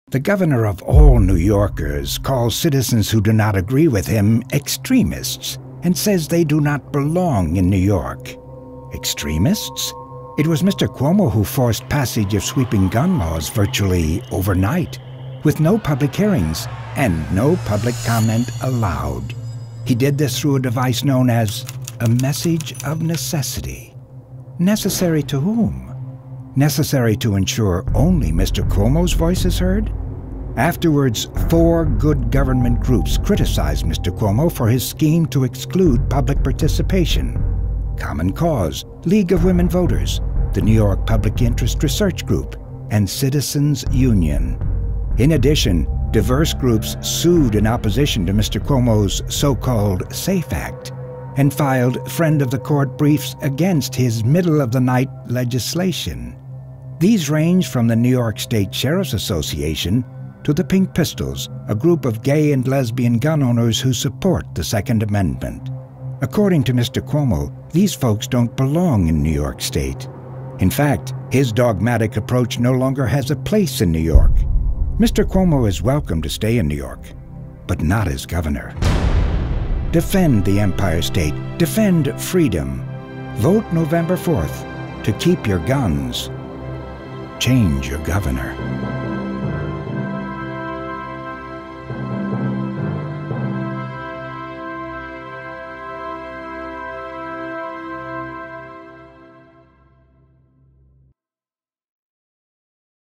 The governor of all New Yorkers calls citizens who do not agree with him extremists and says they do not belong in New York. Extremists? It was Mr. Cuomo who forced passage of sweeping gun laws virtually overnight, with no public hearings and no public comment allowed. He did this through a device known as a message of necessity. Necessary to whom? Necessary to ensure only Mr. Cuomo's voice is heard? Afterwards, 4 good government groups criticized Mr. Cuomo for his scheme to exclude public participation. Common Cause, League of Women Voters, the New York Public Interest Research Group, and Citizens Union. In addition, diverse groups sued in opposition to Mr. Cuomo's so-called SAFE Act and filed friend of the court briefs against his middle-of-the-night legislation. These range from the New York State Sheriff's Association to the Pink Pistols, a group of gay and lesbian gun owners who support the Second Amendment. According to Mr. Cuomo, these folks don't belong in New York State. In fact, his dogmatic approach no longer has a place in New York. Mr. Cuomo is welcome to stay in New York, but not as governor. Defend the Empire State. Defend freedom. Vote November 4th to keep your guns. Change your governor.